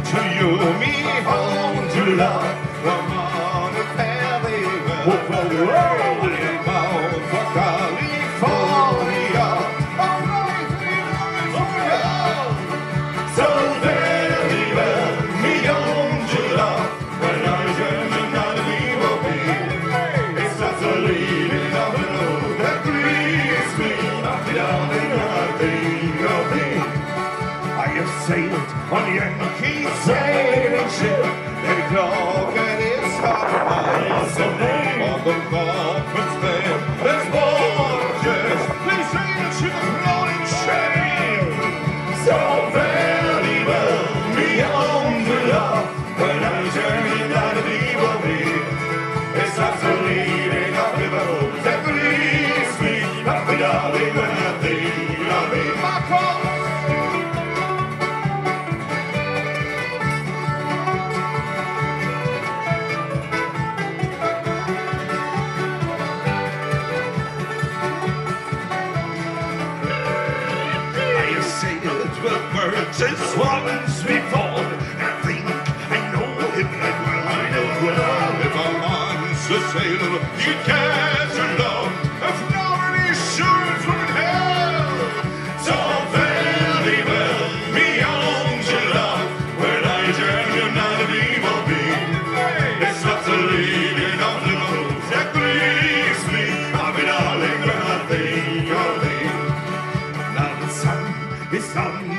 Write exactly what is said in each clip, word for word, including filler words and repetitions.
to you, me home to love. Come on and fare thee well. Whoa, whoa, whoa. I'm bound for California. All right, so very well, me home to love. When I turn and I leave will be. It's just a leading of the road that grieves me. I'm down in nothing of thee. I have sailed on Yankee sailing ship. They clock and it's hard to find the name on the conference there. There's voyages. They say that she was blown in shame. So very well, me home to love. When I journey down the evil way, it's just the leading of the road that grieves me. Happy darling when I think of me. My cross. With birds and swans before, I think I know him like well, I know well. If a man's a sailor, he cares alone. If nobody shoots from hell, so very well, me owns your love. When I turn you not an evil being, it's not the leading of the road that grieves me. I'll be darling when I think of thee. Now the sun is on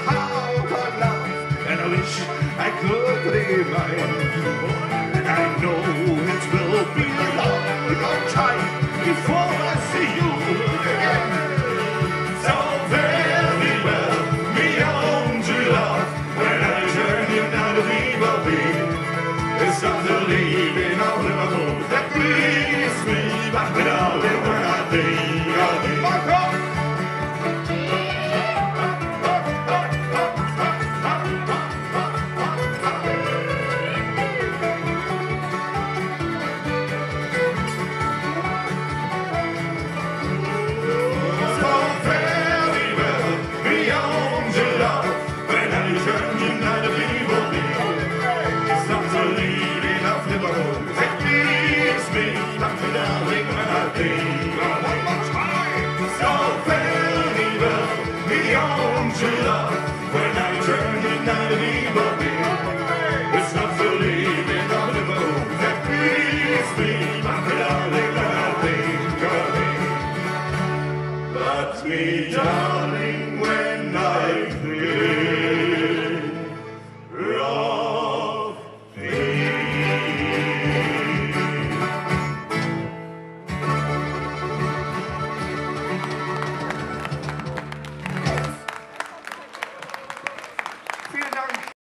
I could remind you, and I know it will be a long time before I see you again. So very well, me own to love. When I turn you now to be will be. It's not the leaving of the road that grieves me, but darling, when I think of thee. Me down.